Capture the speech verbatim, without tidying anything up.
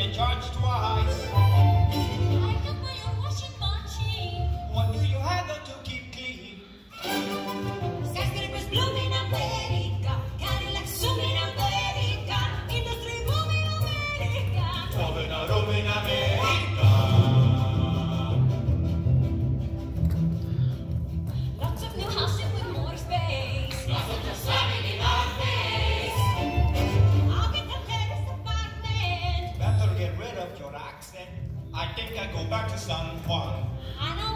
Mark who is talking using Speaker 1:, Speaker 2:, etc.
Speaker 1: in charge twice.
Speaker 2: I got my own washing machine.
Speaker 1: What do you handle to keep clean?
Speaker 2: Skyscrapers bloom in America. Cadillac zoom in America. Industry boom in America.
Speaker 1: Oven a room in America.
Speaker 2: Lots of new housing with more space.
Speaker 1: Lots of the slamming in our face.
Speaker 2: I'll get the latest apartment.
Speaker 1: Better get rid of your accent. I think I go back to San Juan.
Speaker 2: I know